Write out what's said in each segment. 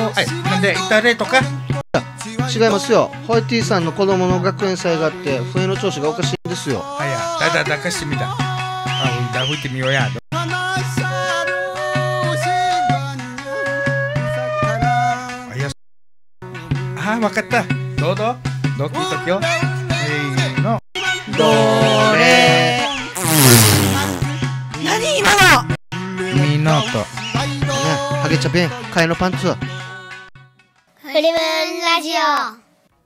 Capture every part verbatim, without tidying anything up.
はい、なんでイタレとか違いますよ。ホイティさんの子供の学園祭があって笛の調子がおかしいんですよ。 あやだだだかしみだあだ吹いてみようやあやあわかったどうぞどう聞いときよえーのどれ何今のみんなとね、ハゲチャペン替えのパンツフリムーンラジオ。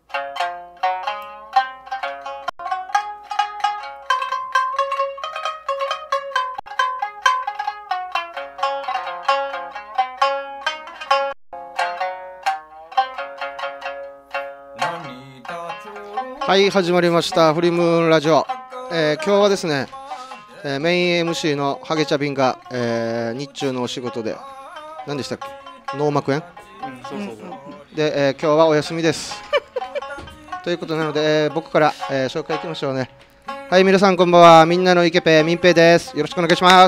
はい、始まりましたフリムーンラジオ、えー、今日はですね、えー、メイン エムシー のハゲチャビンが、えー、日中のお仕事で何でしたっけ、脳膜炎、うん、そうそうそうで、えー、今日はお休みですということなので、えー、僕から、えー、紹介いきましょうね。はい、皆さんこんばんは。みんなのイケペイ民平です。よろしくお願いします。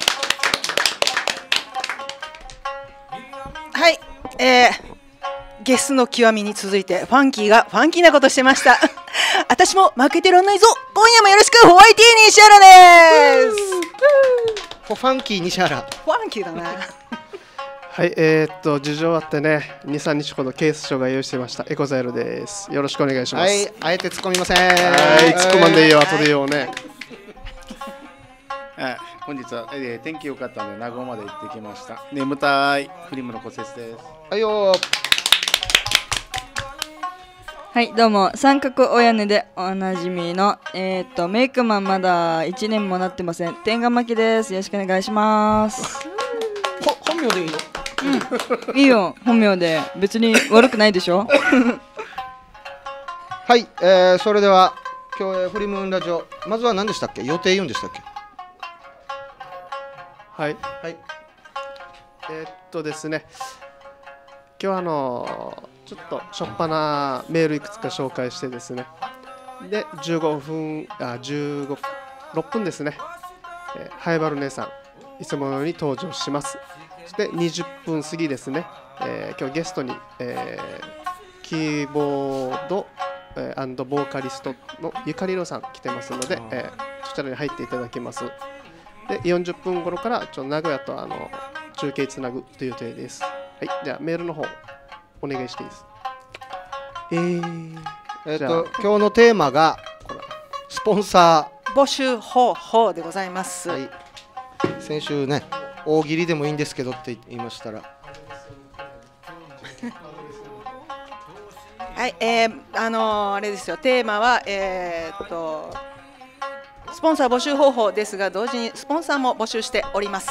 はい、えーゲスの極みに続いてファンキーがファンキーなことしてました私も負けてらんないぞ。今夜もよろしく。ホワイティー西原ですファンキー西原、 ファンキーだなはい、えー、っと事情あってね、に、さんにちほどケース書が用意してましたエコザイルです。よろしくお願いします。 はい、あえて突っ込みません。 はい、突っ込まんでいいよ、後でようね。 はい、本日は、えー、天気良かったので名護まで行ってきました。眠たいフリムの骨折です。 はいよー。 はい、どうも三角お屋根でおなじみのえー、っとメイクマンまだいちねんもなってません天下巻きです。よろしくお願いしますほ本名でいいの？ うん、いいよ本名で、別に悪くないでしょはい、えー、それでは今日、えー、フリムーンラジオ、まずは何でしたっけ、予定言うんでしたっけ。 はい、 はい、 えー、っとですね、今日はあのーちょっとしょっぱなメールいくつか紹介してですね、でじゅうごふんあじゅうご、ろっぷんですね、えー、ハイバル姉さんいつものように登場します。そしてにじゅっぷん過ぎですね、えー、今日ゲストに、えー、キーボード、えー、ボーカリストのゆかりろさん来てますので、えー、そちらに入っていただきます。でよんじゅっぷん頃からちょっと名古屋とあの中継つなぐという予定です。はい、じゃあメールの方お願いしていいです。えー、 えー、と今日のテーマがこれスポンサー募集方法でございます、 はい、先週ね大喜利でもいいんですけどって言いましたらはい、えー、あのー、あれですよ、テーマはえー、っとスポンサー募集方法ですが、同時にスポンサーも募集しております。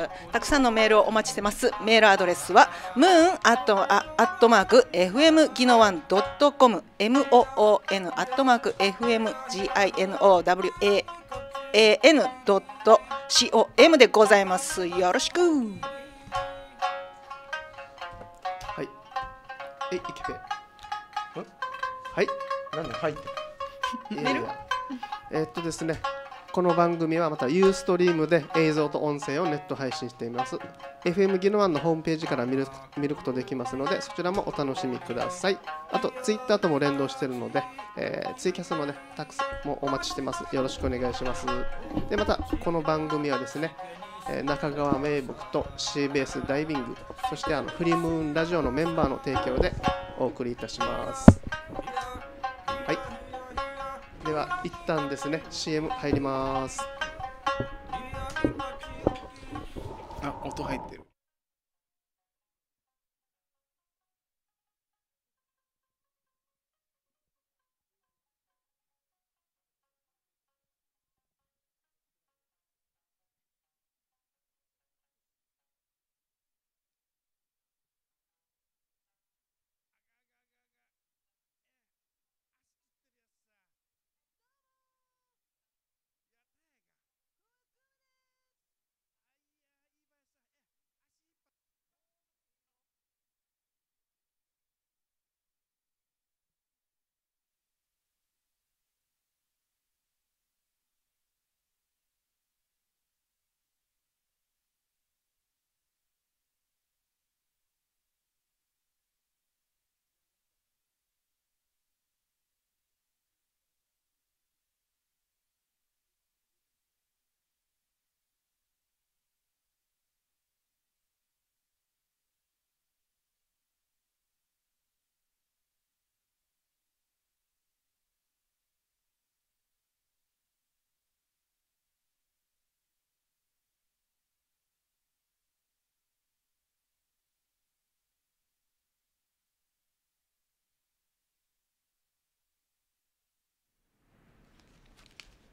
たくさんのメールをお待ちしてます。メールアドレスはムーンアットアットマーク エフエムギノワンドットコム エムオーオーエヌ アットマーク エフエムギノワン ドットコム でございます。よろしく。はい 。え、いけて。はい。 なんで入ってメールえーっとですね、この番組はまたユーストリームで映像と音声をネット配信しています。 エフエム ギノワンのホームページから見る、見ることできますので、そちらもお楽しみください。あとツイッターとも連動しているので、えー、ツイキャスもねたくさんもお待ちしてます。よろしくお願いします。でまたこの番組はですね、えー、中川名木とシーベースダイビング、そしてあのフリームーンラジオのメンバーの提供でお送りいたします。はい、では一旦ですね シーエム 入ります。 あ、音入ってる。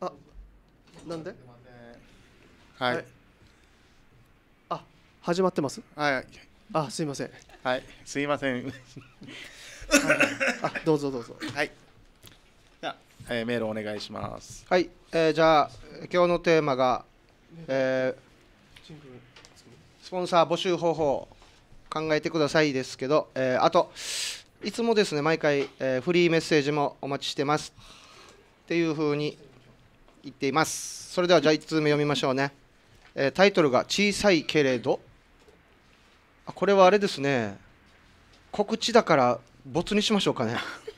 あ、なんで？ はい。 はいあ、始まってます？ はい。 あ、すいません。 はい。すいません。 あ、どうぞどうぞ。 はい。じゃあ、えーメールお願いします。 はい、えーじゃあ今日のテーマが、えースポンサー募集方法考えてくださいですけど、えーあといつもですね毎回、えーフリーメッセージもお待ちしてますっていうふうに言っています。それではじゃあいちつうめ読みましょうね、えータイトルが小さいけれど、あこれはあれですね、告知だから没にしましょうかね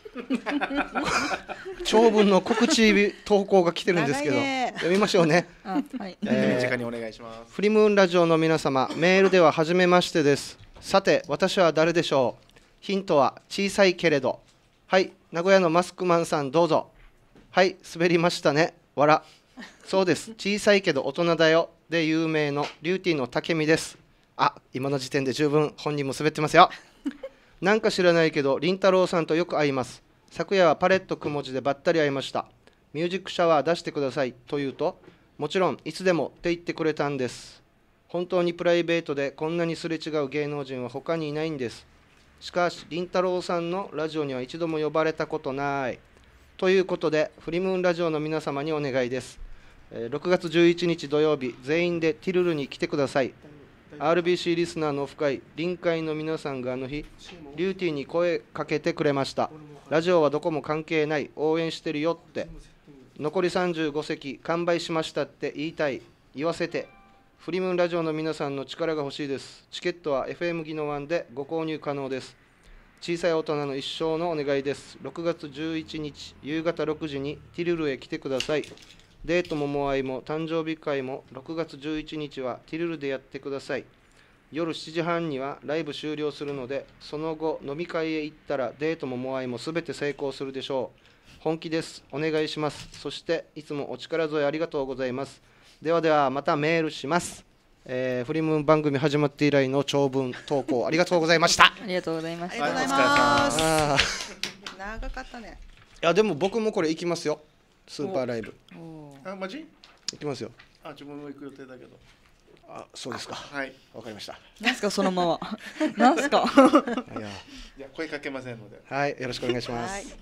長文の告知投稿が来てるんですけど、 長いね読みましょうね。 あ、はい。 えー手短にお願いします。 フリムーンラジオの皆様、メールでは初めましてです。さて、私は誰でしょう。ヒントは小さいけれど。はい、名古屋のマスクマンさんどうぞ。はい、滑りましたね。わら。そうです、小さいけど大人だよで有名のリューティーの竹見です。あ、今の時点で十分本人も滑ってますよ。なんか知らないけど、りんたろうさんとよく会います。昨夜はパレットくも字でばったり会いました。ミュージックシャワー出してくださいと言うと、もちろんいつでもって言ってくれたんです。本当にプライベートでこんなにすれ違う芸能人は他にいないんです。しかし、りんたろうさんのラジオには一度も呼ばれたことない。ということで、フリムーンラジオの皆様にお願いです。えーろくがつじゅういちにち土曜日、全員でティルルに来てください。アールビーシー リスナーのオフ会、臨会の皆さんがあの日、リューティーに声かけてくれました。ラジオはどこも関係ない、応援してるよって。残りさんじゅうごせき、完売しましたって言いたい、言わせて。フリムーンラジオの皆さんの力が欲しいです。チケットは エフエム ギノワンでご購入可能です。小さい大人の一生のお願いです。ろくがつじゅういちにち、夕方ろくじにティルルへ来てください。デートもモアイも誕生日会もろくがつじゅういちにちはティルルでやってください。夜しちじはんにはライブ終了するので、その後飲み会へ行ったらデートもモアイもすべて成功するでしょう。本気です。お願いします。そしていつもお力添えありがとうございます。ではではまたメールします。えーフリムーン番組始まって以来の長文投稿ありがとうございました。 ありがとうございました。 ありがとうございます。 あー長かったね。 いやでも僕もこれ行きますよ。スーパーライブあ、マジ？ 行きますよ。 あ、自分も行く予定だけど。 あ、そうですか。 はい。 わかりました。 なんすかそのまま。なんすか。 いやいや、声かけませんので。 はい、よろしくお願いします。 はい。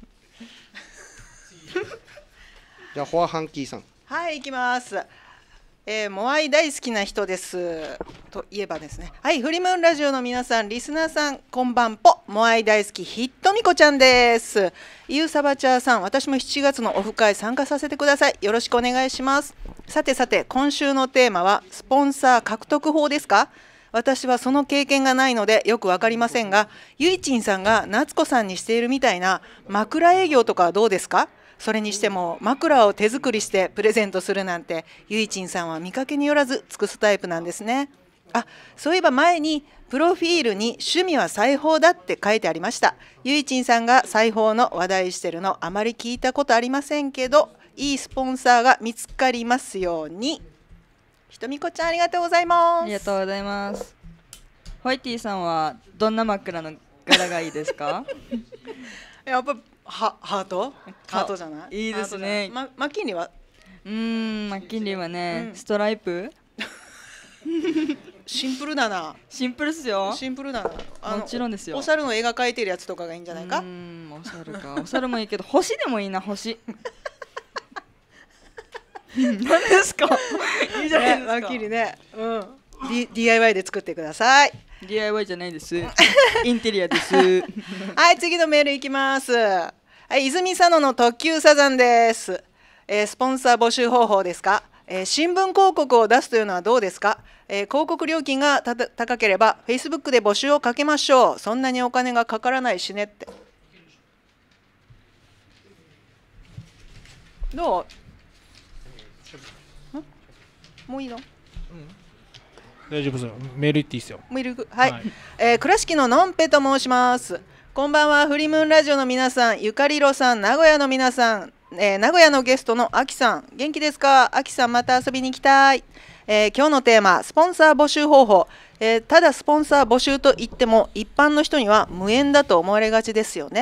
じゃあフォアハンキーさん。 はい、行きます。えー、モアイ大好きな人ですといえばですね、はい、フリムーンラジオの皆さん、リスナーさん、こんばんぽ。モアイ大好きヒットミコちゃんです。ユーサバチャーさん、私もしちがつのオフ会参加させてください。よろしくお願いします。さてさて、今週のテーマはスポンサー獲得法ですか？私はその経験がないのでよくわかりませんが、ゆいちんさんが夏子さんにしているみたいな枕営業とかはどうですか？それにしても枕を手作りしてプレゼントするなんて、ゆいちんさんは見かけによらず尽くすタイプなんですね。あ、そういえば前にプロフィールに趣味は裁縫だって書いてありました。ゆいちんさんが裁縫の話題してるのあまり聞いたことありませんけど、いいスポンサーが見つかりますように。ひとみこちゃん、ありがとうございます。 ありがとうございます。ホワイティさんはどんな枕の柄がいいですか？ やっぱハハートハートじゃない？ いいですね。 ま、マッキンリーはうーん、マッキンリーはね、 うんストライプシンプルだな。 シンプルっすよ。 シンプルだな。あのもちろんですよ。 お猿の絵が描いてるやつとかがいいんじゃないか？ うーん、お猿か。お猿もいいけど星でもいいな、星。何ですか？いいじゃないね、 ですか。 マッキンリーね。うん。D、ディーアイワイ で作ってください。 ディーアイワイ じゃないです。インテリアです。 はい、次のメールいきます。はい、泉佐野の特急サザンです。えースポンサー募集方法ですか？えー新聞広告を出すというのはどうですか？えー広告料金がたた高ければ Facebook で募集をかけましょう。そんなにお金がかからないしねって。どう？んもういいの？ 大丈夫ですよ。メール言っていいですよ。 もういるはい、 はいえー倉敷ののんぺと申します。こんばんは。フリムーンラジオの皆さん、ゆかりろさん、名古屋の皆さん、えー名古屋のゲストのあきさん、元気ですか？あきさん、また遊びに行きたい。えー今日のテーマ、スポンサー募集方法。えーただスポンサー募集といっても一般の人には無縁だと思われがちですよね。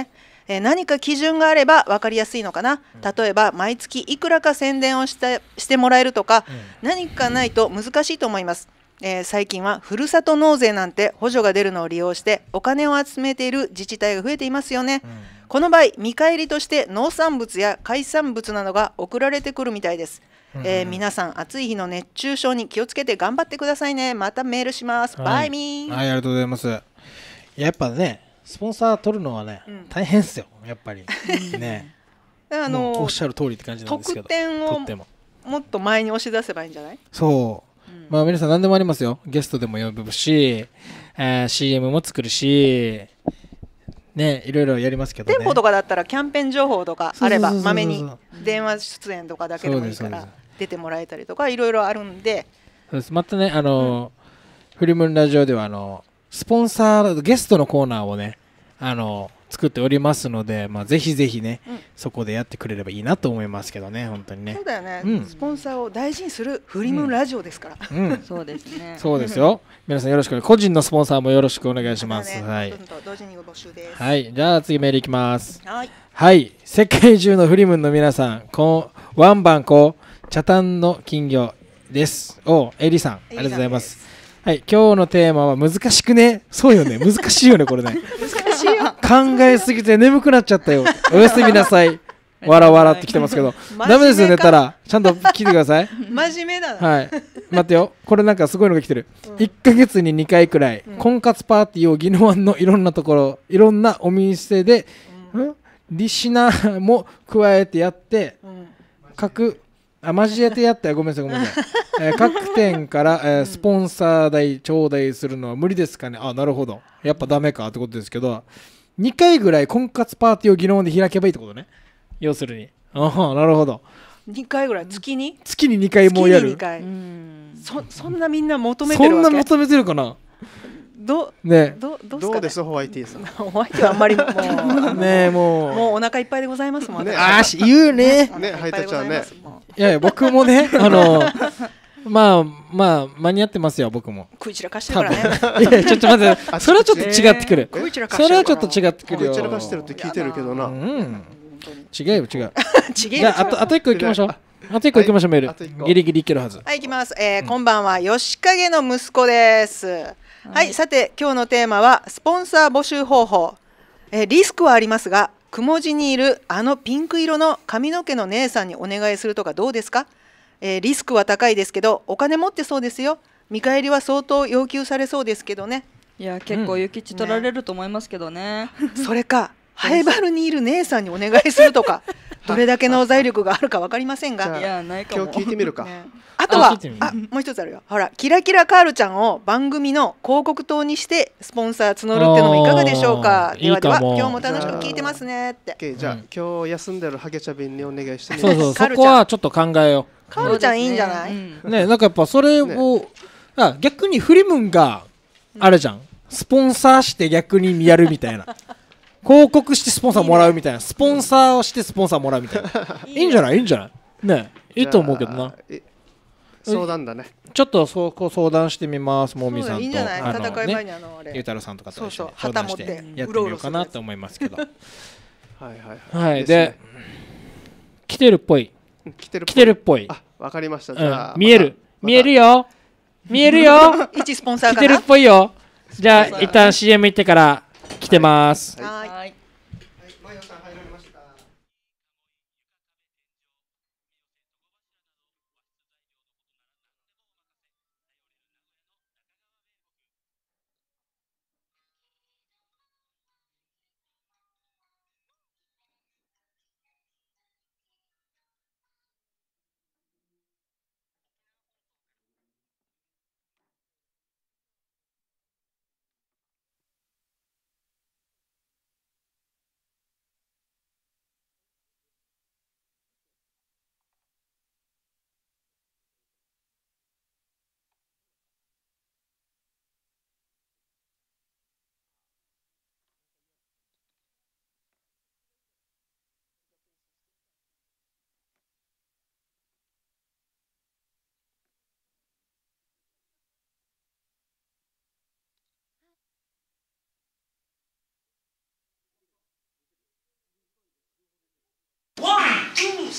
えー何か基準があれば分かりやすいのかな。例えば毎月いくらか宣伝をしてしてもらえるとか、何かないと難しいと思います。えー最近はふるさと納税なんて補助が出るのを利用してお金を集めている自治体が増えていますよね。この場合見返りとして農産物や海産物などが送られてくるみたいです。えー皆さん暑い日の熱中症に気をつけて頑張ってくださいね。またメールします。 はいバイミー。 はい、ありがとうございます。やっぱね、スポンサー取るのはね、 うん大変っすよ、やっぱり。ね。 あもうおのっしゃる通りって感じなんですけど。 特典をとっても。 もっと前に押し出せばいいんじゃない？ そう。 うんまあ皆さん何でもありますよ。ゲストでも呼ぶし、えー シーエム も作るし、ね、いろいろやりますけどね。 店舗とかだったらキャンペーン情報とかあればそうそうそうそうまめに電話出演とかだけでもいいからそうですそうで出てもらえたりとかいろいろあるんで、 そうです。またね、あのーフリムンラジオでは、あのスポンサー、ゲストのコーナーをね、あの作っておりますので、まあ、ぜひぜひね、 うんそこでやってくれればいいなと思いますけどね、本当にねそう。だよね、 うんスポンサーを大事にするフリムーンラジオですから、 うん、 そうですね。 そうですよ。皆さんよろしく、個人のスポンサーもよろしくお願いします。 だねはいどんどん同時に募集です。 はい、じゃあ次メールいきます。 はい、 はい、世界中のフリムンの皆さん、こんワンバンコチャタンの金魚です。お、エリさん、ありがとうございます。はい、今日のテーマは難しくね。そうよね、難しいよね、これね。 難しいよ。 考えすぎて眠くなっちゃったよ。おやすみなさい。わらわらってきてますけど、 真面目かダメですよ、寝たら。ちゃんと聞いてください。 真面目だな。 はい。待ってよ。これなんかすごいのが来てる。いっかげつににかいくらい、婚活パーティーを宜野湾のいろんなところ、いろんなお店で、んリシナーも加えてやって、 うん各、あ、交えてやって、ごめんなさい、ごめんなさい。えー各店から、えースポンサー代頂戴するのは無理ですかね。あ、なるほど。やっぱダメかってことですけど、にかいぐらい婚活パーティーを宜野湾で開けばいいってことね。要するに。ああ、なるほど。 にかいぐらい月に月ににかいもうやる月にに。かい、 うん。 そそんなみんな求めてそるわけ。 んな求めてるかな。 どねどどうすかね。 どうですホワイティさん。 お相手はあんまりもうえ。ねえ、もう。 もうお腹いっぱいでございますもんね。 ねあーし、言うね。 ねハイタちゃんね。 いやいや、僕もね、あの、まあまあ、間に合ってますよ、僕も。 食い散らかしてる多からね。 分。いやいや、ちょっと待って、それはちょっと違ってくる。 食い散らかしてるそれはちょっと違ってくるよ。 こい散らかしてるって聞いてるけどうな。 ん。違うよ、違う。 ちげえじゃあ、あと、あと一個行きましょう。あと一個行きましょう、メール。 あと一個ギリギリいけるはず。 はい、行きます。えーこんばんは、吉影の息子です。はい、さて、今日のテーマは、スポンサー募集方法。えーリスクはありますが、くもじにいるあのピンク色の髪の毛の姉さんにお願いするとかどうですか？えーリスクは高いですけど、お金持ってそうですよ。見返りは相当要求されそうですけどね。 いや、結構諭吉取られると思いますけどね。 それか、ハイバルにいる姉さんにお願いするとか、どれだけの財力があるか分かりませんが。 じゃあいや、ないかも。 今日聞いてみるか。 ねあとは聞いてみるあもう一つあるよ。ほら、キラキラカールちゃんを番組の広告塔にしてスポンサー募るってのもいかがでしょうか。 あーではではいいかも今日も楽しく聞いてますねって OK じゃあ、 うん今日休んでるハゲチャビンにお願いしてみそうそう、そカルちゃんこはちょっと考えよカールちゃんいいんじゃない、 うんう。ね、なんかやっぱそれを、あ、逆にフリムンが、あれじゃん。スポンサーして逆にやるみたいな。広告してスポンサーもらうみたいな。スポンサーをしてスポンサーもらうみたいな。いいんじゃないいいんじゃないね、いいと思うけどな。 じゃあ。え相談だね。 ちょっとそこ相談してみます、もみさんと。 そうだいいんじゃない、 あの戦い前ねにあのあれゆうたろうさんとかと一緒にそうそう相談して旗持ってやってみようかなと思いますけど。 はいはいはい、 すねで、来てるっぽい。 うん来てる来てるっぽい。 あ、わかりました。じうんゃあ、 見える。見えるよ。見えるよ。 一スポンサーかな来てるっぽいよ。じゃあ、一旦 シーエム 行ってから来てます。 はーいはい。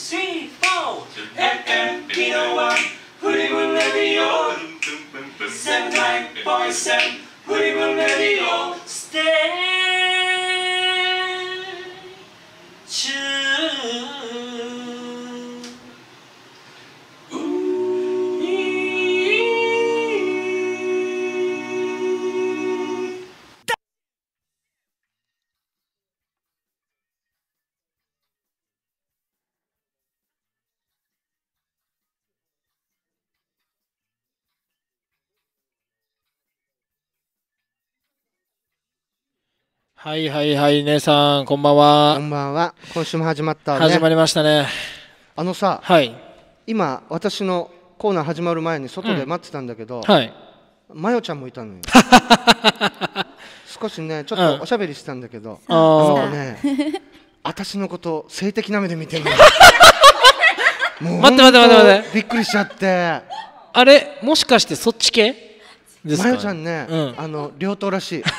はいはいはい、姉さん、こんばんこは。 んばんは。今週も始まったね。 始まりましたね。 あのさ、 はい。 今私のコーナー始まる前に外で待ってたんだけど、 はい。 まよちゃんもいたのよ。少しね、ちょっうんとおしゃべりしてたんだけど、 ああの子ーね、私のこと性的な目で見てるのよ。もう待って待って待って待って本当びっくりしちゃって。 あれ、もしかしてそっち系ですか？ まよちゃんね、 うんあの両党らしい。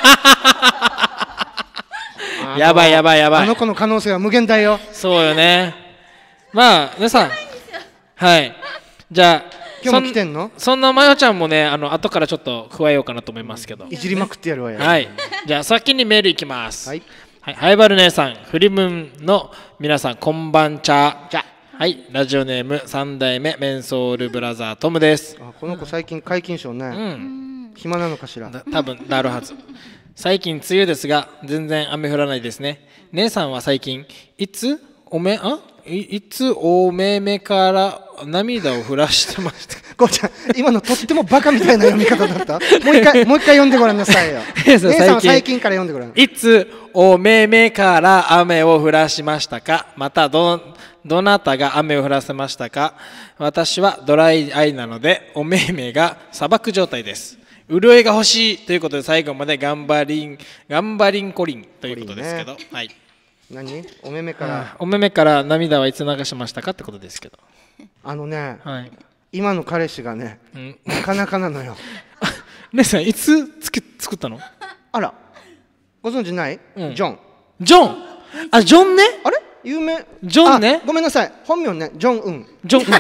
やばいやばいやばい。 あの子の可能性は無限大よ。 そうよね。まあ、皆さん。はい。じゃあ、 今日も来てんの？ そんなまよちゃんもね、あの後からちょっと加えようかなと思いますけど。 いじりまくってやるわよ。 はい。じゃあ、先にメールいきます。 はい。 はい、ハイバル姉さん、フリムンの皆さん、こんばんちゃ。 じゃはい、ラジオネームさん代目メンソールブラザートムです。 あ、この子最近皆勤賞ね、 うん、 暇なのかしら。 だ多分なるはず。最近梅雨ですが全然雨降らないですね。姉さんは最近いつおめあいいつお目目から涙を降らしてました。 こうちゃん、今のとってもバカみたいな読み方だった。もう一回、もう一回読んでごらんなさいよ。姉そうさんは最近最近から読んでごらん。 いつお目目から雨を降らしましたか。またどどなたが雨を降らせましたか。私はドライアイなのでお目目が砂漠状態です。潤いが欲しいということで最後まで頑張りん頑張りんこりんということですけど、 ね、 はい。 何？お目目から。 お目目から涙はいつ流しましたかってことですけど。 あのね、 はい。 今の彼氏がね、 うん、 なかなかなのよ。 姉さんいつつく作ったの？ あら、ご存知ない？ うん、 ジョン。 ジョン。あ、ジョンね。 あれ？有名。 ジョンね。 ごめんなさい。本名ね、ジョンウン。 ジョン。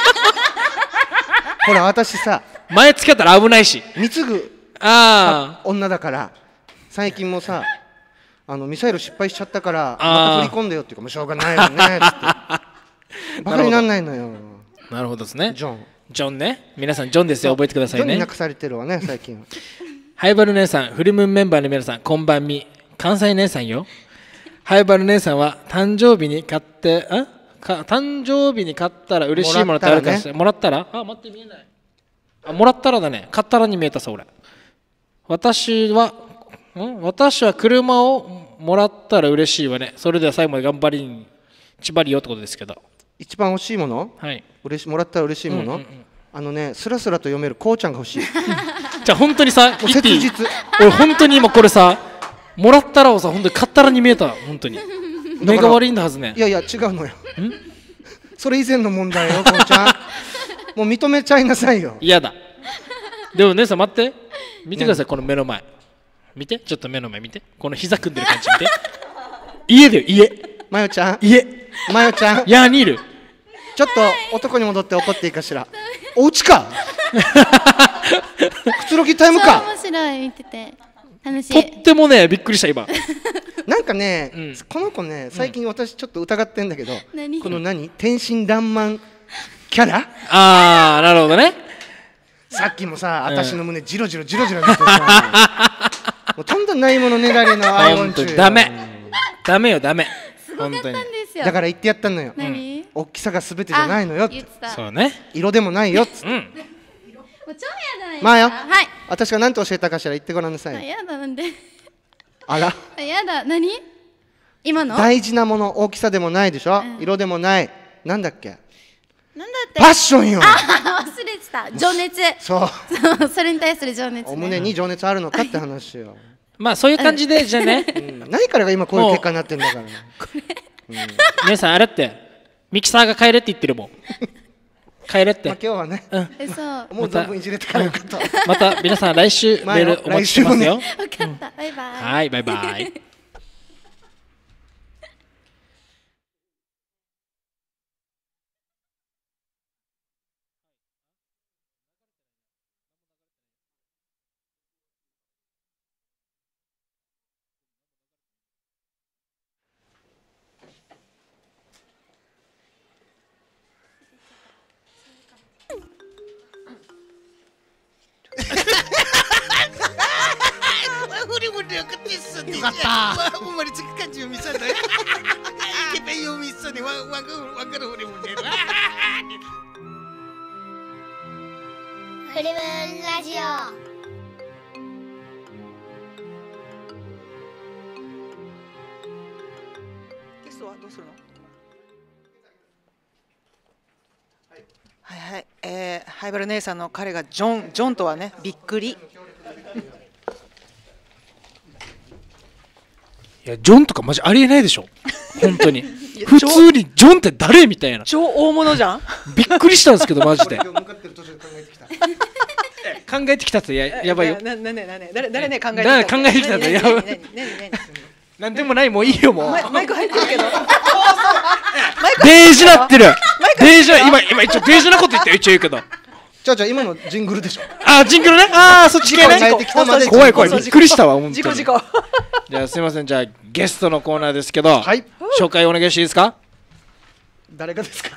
ほら、私さ、 前つけたら危ないし。 貢ぐああ。 女だから、最近もさ、あのミサイル失敗しちゃったからまた振り込んでよっていうか、もうしょうがないよねってバカになんないのよ。 なるほどですね。 ジョン。 ジョンね。皆さんジョンですよ、覚えてくださいね。 ジョンに泣かされてるわね、最近は。 ハイバル姉さん、フリムーンメンバーの皆さん、こんばんみ。関西姉さんよ。ハイバル姉さんは誕生日に買ってあか誕生日に買ったら嬉しいものってあるかしら。もらったら、あ、待って、見えない。あ、もらったらだね。買ったらに見えたさ、俺。私はん私は車をもらったら嬉しいわね。それでは最後まで頑張りにちばりよってことですけど。 一番欲しいもの、 はい、 嬉しもらったら嬉しいもの、うんうんうん、あのね、スラスラと読めるこうちゃんが欲しい。 じゃあ本当にさ、 もう切実。 俺本当に今これさ、もらったらをさ、本当に買ったらに見えた。本当に目が悪いんだはずね。 いやいや違うのよ。それ以前の問題よ、こうちゃん。もう認めちゃいなさいよ。 嫌だ。でも姉さん待って、見てください、この目の前見て、ちょっと目の前見て、この膝組んでる感じ見て。家だよ、家。 まよちゃん、 家。 まよちゃん、 いやにいる。 ちょっと男に戻って怒っていいかしら。お家か。くつろぎタイムか。 面白い、見てて楽しい。 とってもね、びっくりした今。 なんかね、 うん、 この子ね、最近私ちょっと疑ってんだけど、 うん、 この何天真爛漫キャラ。 ああ、なるほどね。 さっきもさ、うん、私の胸ジロジロジロジロ見てさ、もうとんどないものねだりのアイオン中。 ダメダメよ、ダメ。 すごかったんですよ。 だから言ってやったのよ。 何？ 大きさがすべてじゃないのよって。 そうね。 色でもないよっつって。うん。 もう超やだない。 まあよ。 はい。 私が何と教えたかしら言ってごらんなさい。 あ、やだなんで。 あら。 やだ、何？今の？ 大事なもの、大きさでもないでしょ。うん、色でもない。なんだっけ？ なんだって。 パッションよ。 あ、忘れてた。情熱。 そう。 それに対する情熱、ね。 お胸に情熱あるのかって話よ。 まあそういう感じでじゃね、 うん、ないからが今こういう結果になってんだから。 うん、皆さんあれってミキサーが帰れって言ってるもん。帰れって。 まあ今日はね。うん、 え、そう。 もう存分いじれたからよかった。 また皆さん来週メールお待ちしてますよ。 分かった。バイバイ。 はい、バイバイ。 くかった生まれつく感じを見せたいけたよ見せにわわかるわかる俺もねフリムーンラジオ。 ゲストはどうするの？はいはい、えー、ハイバル姉さんの彼がジョンジョンとはねびっくり。 いやジョンとかマジありえないでしょ本当に普通にジョンって誰みたいな超大物じゃん。 びっくりしたんですけどマジで今日向かってる途中で考えてきた考えてきたってややばいよななななね誰誰ね考えてき誰た。 考えてきたってやばい何何何何なんでもないもういいよもうマイマイク入ってるけど。 デージなってるデージな今今一応デージなこと言って一応言うけどじゃあじゃあ今のジングルでしょあジングルねあーそっち系ね考えてきたまで怖い怖いびっくりしたわ本当に事故事故。 じゃあすいませんじゃあゲストのコーナーですけどはい紹介お願いしていいですか誰がですか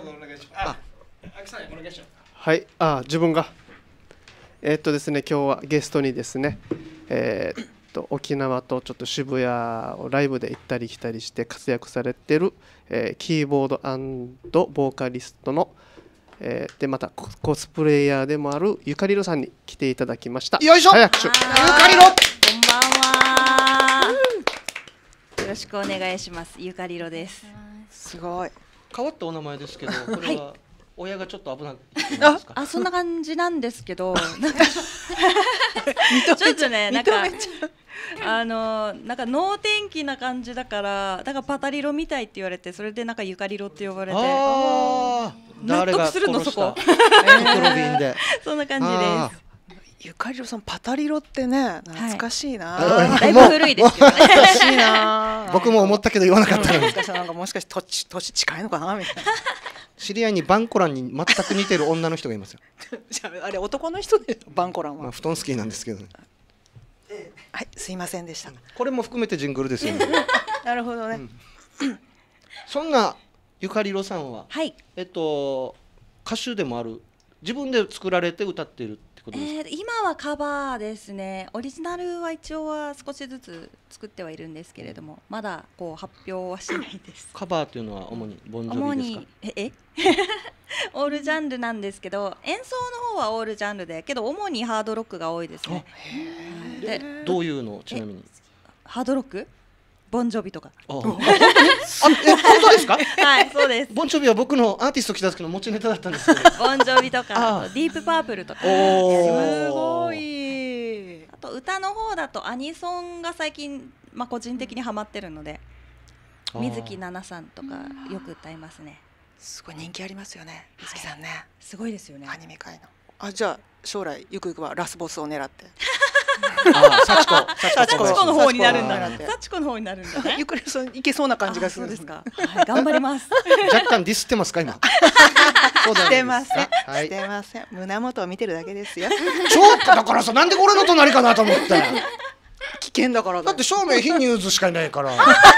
はい、あ、自分が。えーっとですね、今日はゲストにですね、えーっと沖縄とちょっと渋谷をライブで行ったり来たりして活躍されてる、えーキーボード&ボーカリストの、えーでまたココスプレイヤーでもあるゆかりろさんに来ていただきました。 よいしょ早くしゆかりろこんばんは。よろしくお願いします。ゆかりろです。 すごい。 変わったお名前ですけどこれは親がちょっと危ないですかあ、そんな感じなんですけど、なんかちょっとね、なんかあのなんか能天気な感じだから、だからパタリロみたいって言われて、それでなんかゆかりろって呼ばれて、 あー納誰が得するのそこ。 袋瓶でそんな感じあです。 ゆかりろさんパタリロってね懐かしいな。 ーだいぶ古いですけどね。 懐かしいな。 僕も思ったけど言わなかったのにもしかしたらなんかもしかして年年近いのかなみたいな。 知り合いにバンコランに全く似てる女の人がいますよじゃああれ男の人でバンコランは。 まあ布団好きなんですけどねはいすいませんでした。 これも含めてジングルですよねなるほどね。 そんなゆかりろさんははい。 えっと歌手でもある自分で作られて歌っているってことですか、 えー、今はカバーですね。オリジナルは一応は少しずつ作ってはいるんですけれども、まだこう発表はしないです。 カバーというのは主にボンジョ主ビですかにええオールジャンルなんですけど、演奏の方はオールジャンルで、けど主にハードロックが多いですね。で、 どういうのちなみにハードロック、ボンジョビとか。 あ本当にあえ本当ですかはい、そうです。 ボンジョビは僕のアーティスト来た時の持ちネタだったんですけどボンジョビとあか、あとディープパープルとか。 すごい。 あと歌の方だとアニソンが最近、まあ、個人的にハマってるので、水木奈々さんとかよく歌いますね。 すごい人気ありますよね。水木さんね。 すごいですよね。 アニメ界の。あじゃあ将来ゆくゆくはラスボスを狙って。 あ幸子幸子幸子の方になるんだ。 幸子幸子の方になるんだね。 ゆくゆくそういけそうな感じがする。 そうですか。はい、頑張ります。 若干ディスってますか今そうだしてません。 はいしてません。胸元を見てるだけですよ。 ちょっとだからさなんでこれの隣かなと思って危険だからだって正面非ニューズしかいないから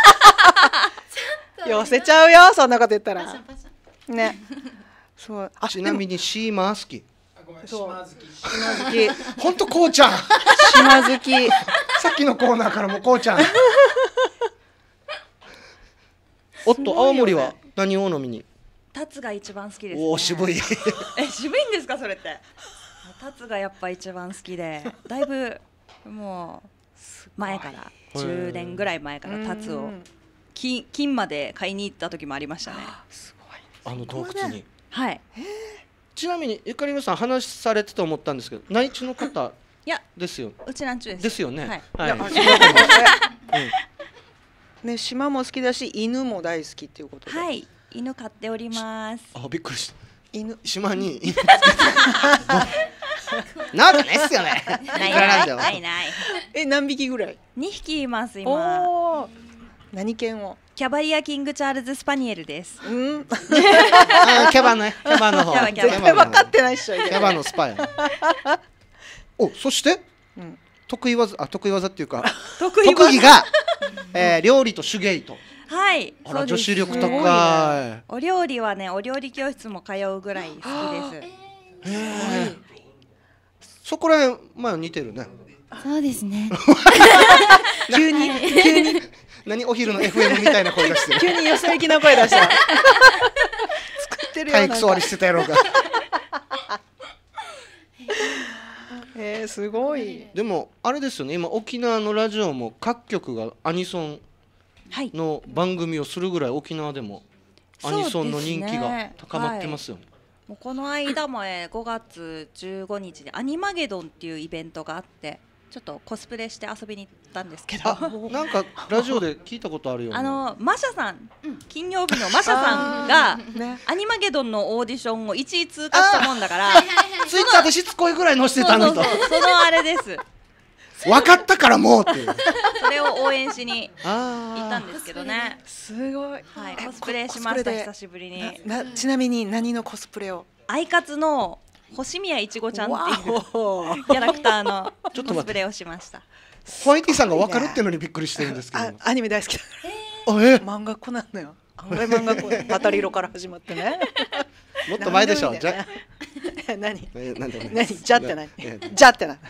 寄せちゃうよそんなこと言ったら。ね。そう。あちなみにシーマー好きそう。島好き。 ほんとこうちゃん島好き。 さっきのコーナーからもこうちゃんおっと青森は何を飲みにタツが一番好きです、ね。 おお渋いえ、渋いんですかそれって。タツがやっぱ一番好きで、だいぶもう前からじゅうねんぐらい前からタツを金金まで買いに行った時もありましたね。 あの洞窟にはい。 ちなみにゆかりろさん話されてと思ったんですけど内地の方いやですようちなんちゅうです。 ですよねはい。 はいいやね島も好きだし犬も大好きっていうことで。 はい。犬飼っております。 あびっくりした犬。 島に犬なんかないっすよねないらないんだよないない。 え何匹ぐらい？ にひきいます今。 おお。何犬を？ キャバリアキングチャールズスパニエルです。 うん。 あキャバねキャバの方キャバキャバ絶対分かってないっしょ。 キャバのスパイおそしてうん得意技あ得意技っていうか得意技特技がえー料理と手芸とはい。 あら女そうです子力すごいね高いお料理はね、お料理教室も通うぐらい好きです。 へえそこら辺まあ似てるねそうですね。 急に急に何お昼の エフエム みたいな声出してる。 急によそ行きな声出した。作ってるよ。 体育座りしてたやろうか。 えー、すごい。 でもあれですよね、今沖縄のラジオも各局がアニソンの番組をするぐらい沖縄でもアニソンの人気が高まってますよね。 もうこの間もえごがつじゅうごにちでアニマゲドンっていうイベントがあって、ちょっとコスプレして遊びに行ったんですけど、 あ、なんかラジオで聞いたことあるよね。 あのマシャさん、金曜日のマシャさんがアニマゲドンのオーディションをいちい通過したもんだから、 ツイッターでしつこいぐらい載せてたの人。 そうそうそう、そのあれです。 分かったからもうっていう。 それを応援しに行ったんですけどね。 すごい。 はい、コスプレしました、久しぶりに。 なちなみに何のコスプレを？ アイカツの星宮いちごちゃんっていうキャラクターのコスプレをしました。 ホワイティさんが分かるっていうのにびっくりしてるんですけど。 アニメ大好きだから。 あ、え漫画子なのよ。案外漫画子。パタリロから始まってね。 もっと前でしょ。じゃ。 何？ え、なんでもない。 何？じゃって何？じゃって何？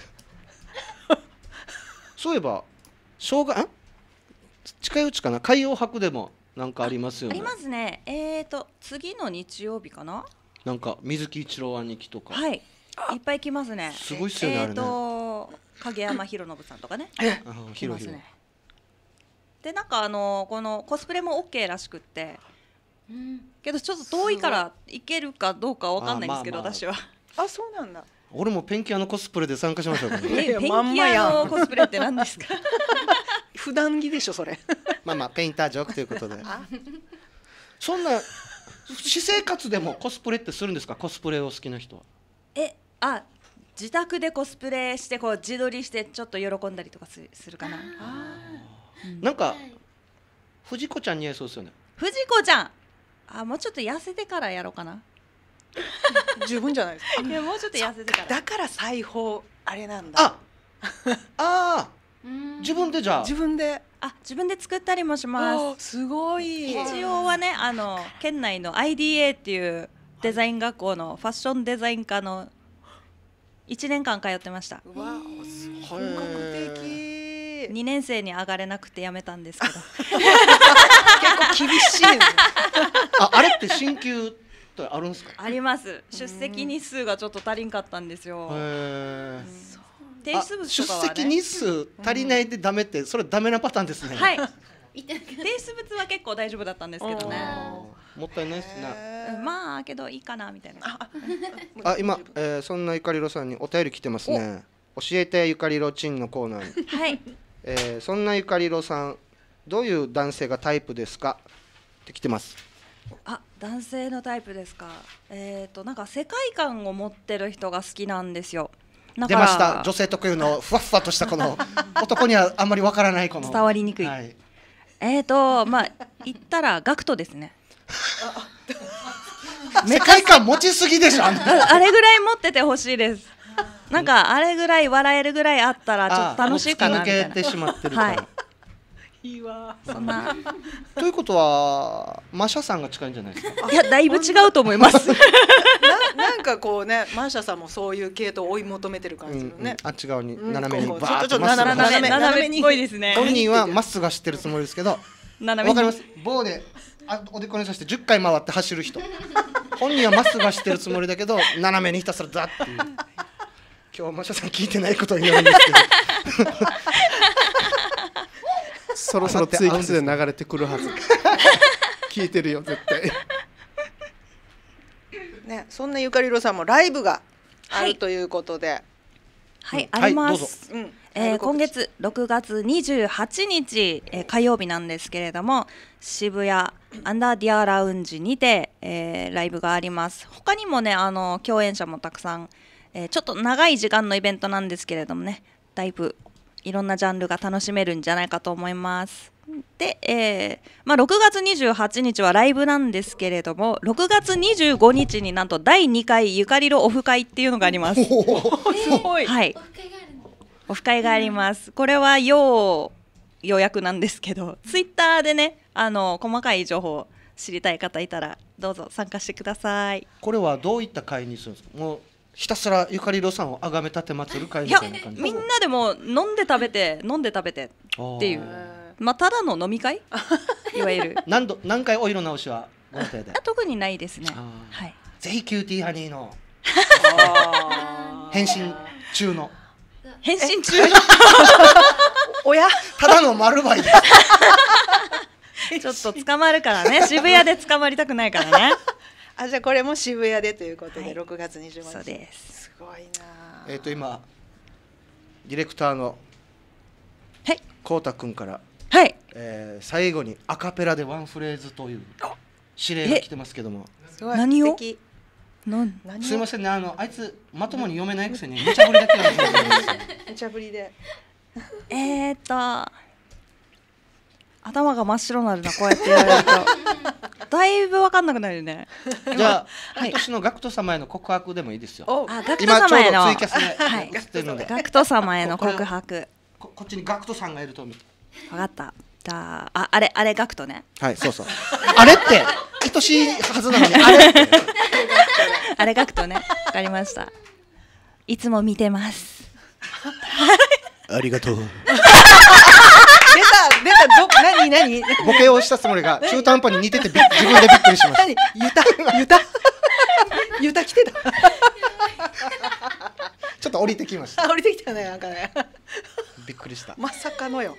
そういえば正月、ん近いうちかな、海洋博でもなんかありますよね。 ありますね。えーと次の日曜日かな。 なんか水木一郎兄貴とか。 はい。いっぱい来ますね。 すごいっすよね、あれね。 えーと影山博信さんとかね。 来ますね。 でなんかあのこのコスプレも オーケー らしくって、けどちょっと遠いから行けるかどうかわかんないんですけど、私は。 あ、そうなんだ。 俺もペンキ屋のコスプレで参加しましょうかね。 ペンキ屋のコスプレって何ですか？ 普段着でしょそれ。 まあまあペインタージョークということで。そんな私生活でもコスプレってするんですか？コスプレを好きな人は。 え、あ、自宅でコスプレしてこう自撮りしてちょっと喜んだりとかするかな。 なんか藤子ちゃん似合いそうですよね。 藤子ちゃん、あ、もうちょっと痩せてからやろうかな。 十分じゃないですか。 いや、もうちょっと痩せてから。 だから裁縫あれなんだ。 あ、ああ、自分でじゃあ。 自分で。 あ、自分で作ったりもします。 すごい。 一応はね、あの県内の アイディーエー っていうデザイン学校のファッションデザイン科のいちねんかん通ってました。 わあ、本格的。 にねん生に上がれなくてやめたんですけど。 結構厳しいね。 あ、あれって進級ってあるんですか？ あります。出席日数がちょっと足りんかったんですよ。 へー。 提出物とかはね。 出席日数足りないでダメって、それダメなパターンですね。 はい。提出物は結構大丈夫だったんですけどね。 もったいないですね。 まあけどいいかなみたいな。 あ、今、えー、そんなゆかりろさんにお便り来てますね。教えてゆかりろちんのコーナーに。 はい。 えー、そんなゆかりろさん、どういう男性がタイプですかって来てます。 あ、男性のタイプですか。えっとなんか世界観を持ってる人が好きなんですよ。 出ました。女性特有のふわふわとしたこの男にはあんまりわからないこの伝わりにくい。はい、えっとまあ言ったらガクトですね。 世界観持ちすぎでしょ。あれぐらい持っててほしいです。なんかあれぐらい笑えるぐらいあったらちょっと楽しいかなみたいな。 突き抜けてしまってるから。はいいいわ。 そんな。 ということはマシャさんが近いんじゃないですか。 いや、だいぶ違うと思います。 な, なんかこうね、マーシャさんもそういう系統を追い求めてる感じのね。 うんうん、あっち側に斜めにバーッと斜め斜めっぽいですね。 本人はまっすぐ走ってるつもりですけど、わかります。棒であおでこにさしてじゅっかい回って走る人。本人はまっすぐ走ってるつもりだけど、斜めにひたすらザッっていう。今日マシャさん聞いてないことを言うんですけど。 そろそろツイキャスで流れてくるはず。聞いてるよ絶対。 ね、そんなゆかりろさんもライブがあるということで、 はい、あります。えー、今月ろくがつにじゅうはちにち、えー、火曜日なんですけれども、渋谷アンダーディアラウンジにて、えー、ライブがあります。他にもね、あの共演者もたくさん、えー、ちょっと長い時間のイベントなんですけれどもね、だいぶいろんなジャンルが楽しめるんじゃないかと思います。で、えーまあ、ろくがつにじゅうはちにちはライブなんですけれども、ろくがつにじゅうごにちになんとだいにかいゆかりろオフ会っていうのがあります。すごい。 はい。オフ会があります。これは要予約なんですけど、ツイッターでね、あの細かい情報を知りたい方いたらどうぞ参加してください。 これはどういった会にするんですか。もうひたすらゆかりろさんを崇め立てまつる会いやみたいな感じ。 みんなでも飲んで食べて飲んで食べてっていうまあただの飲み会いわゆる何度何回お色直しはご予定で。 特にないですね。はい。 ぜひキューティーハニーの変身中の変身中おやただの丸バイですちょっと捕まるからね渋谷で捕まりたくないからねあじゃあこれも渋谷でということで、はい、ろくがつにじゅうごにちそうですすごいなえっと今ディレクターのこうたくんから、 はいえー、最後にアカペラでワンフレーズという指令が来てますけども何をすいませんねあのあいつまともに読めないくせに無茶ぶりだけなんですよ無茶ぶりでえーっと頭が真っ白になるなこうやって言われるとだいぶ分かんなくなるねじゃあ、はい、今年のガクト様への告白でもいいですよあガクト様への今ちょうどツイキャスで映ってるので、 はい、ガクト様への告白こ, こっちにガクトさんがいると思う分かったじゃあああれあれガクトねはいそうそうあれって愛しいはずなのにあれってあれガクトね分かりましたいつも見てますありがとう出た出たど何何ボケをしたつもりが中途半端に似ててび自分でびっくりしました何ゆたゆたゆた来てたちょっと降りてきました降りてきたねなんかねびっくりしたまさかのよ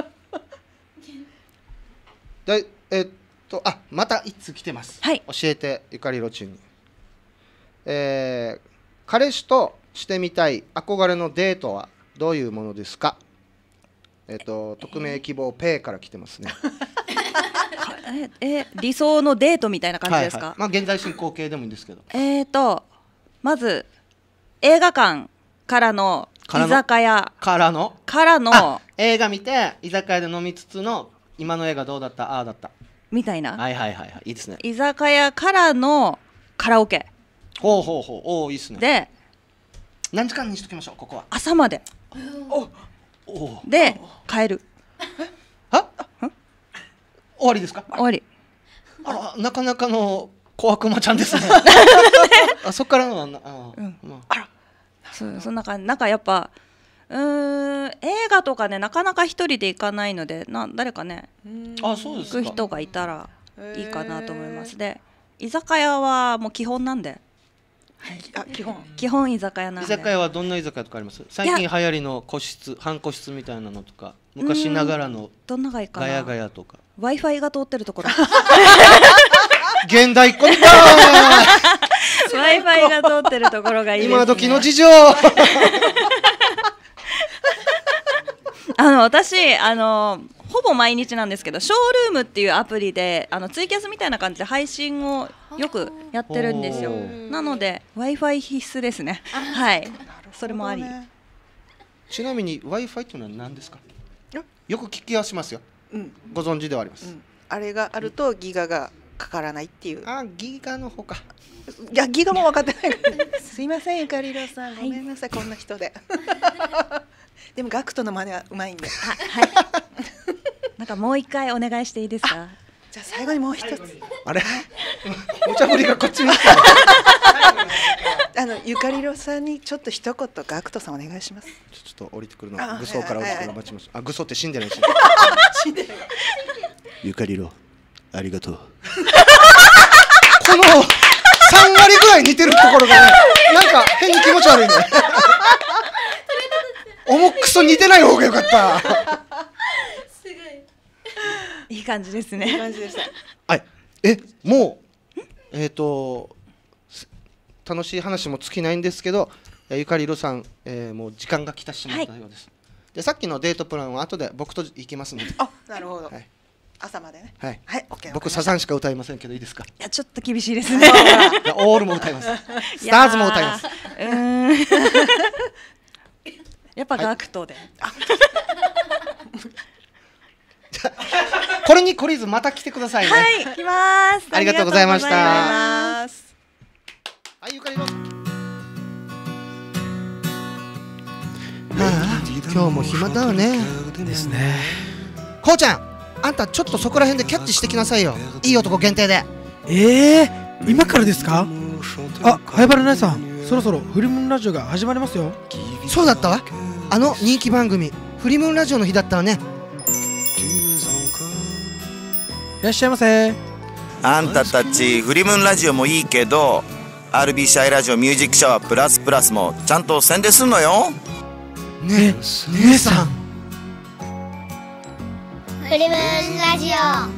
でえっとあまた一通来てます、 はい、 教えてゆかりろちんに、えー、彼氏としてみたい憧れのデートはどういうものですか。えっと匿名希望ペイから来てますねええ理想のデートみたいな感じですか。 はいはい、まあ現在進行形でもいいんですけどえーとまず映画館からの居酒屋からのからの映画見て居酒屋で飲みつつの今の映画どうだったああだったみたいなはいはいはいはいいいですね居酒屋からのカラオケほうほうほうおおいいですねで何時間にしときましょうここは朝までおおで帰るは終わりですか終わりあらなかなかの小悪魔ちゃんですねあそっからのあ、 うんまあ、あらそ, そんな感じなんかやっぱうーん映画とかねなかなか一人で行かないのでな誰かねあそうですか行く人がいたらいいかなと思いますで居酒屋はもう基本なんで、 はい、あ基本基本居酒屋なんで居酒屋はどんな居酒屋とかあります最近流行りの個室半個室みたいなのとか昔ながらのどんながいいかなガヤガヤとか Wi-Fi が通ってるところ現代っ子みたい Wi-Fi が通ってるところがいいですね今時の事情あの私あのほぼ毎日なんですけどショールームっていうアプリであのツイキャスみたいな感じで配信をよくやってるんですよなので Wi-Fi 必須ですねはいそれもありちなみに Wi-Fi っていうのは何ですかよく聞きはしますよ、うん、ご存知ではあります、うん、 あれがあるとギガがかからないっていうあギガの方かいやギガも分かってないすいませんゆかりろさんごめんなさい、はい、こんな人ででもガクトの真似はうまいんではいなんかもう一回お願いしていいですかじゃあ最後にもう一つあれ無茶ぶりがこっちにあのゆかりろさんにちょっと一言ガクトさんお願いしますちょっと降りてくるのグソから降りてくるの待ちますあグソって死んでないし死んでないゆかりろありがとうこのさんわりぐらい似てるところがねなんか変に気持ち悪いね重くそ似てない方がよかったすごいいい感じですねいい感じでしたはいえもうえっ、ー、と楽しい話も尽きないんですけどゆかりろさん、えー、もう時間が来てしまったようです、はい、でさっきのデートプランは後で僕と行きますのであなるほど、 はい、 朝までねはい、 はい、OK、 僕サザンしか歌いませんけどいいですかいやちょっと厳しいですねオールも歌いますスターズも歌いますうーんやっぱガクトで、はい、 これに懲りずまた来てくださいねはい来ますありがとうございましたはいゆかりろはあ今日も暇だわねですねこうちゃんあんたちょっとそこら辺でキャッチしてきなさいよいい男限定でえー、今からですかあ、灰原姉さんそろそろフリムーンラジオが始まりますよ。 そうだったわ。あの人気番組フリムーンラジオの日だったわね。 いらっしゃいませ。 あんたたちフリムーンラジオもいいけど アールビーシーアイ ラジオミュージックシャワープラスプラスもちゃんと宣伝すんのよ。 ねえ姉さん、 フリムーンラジオ。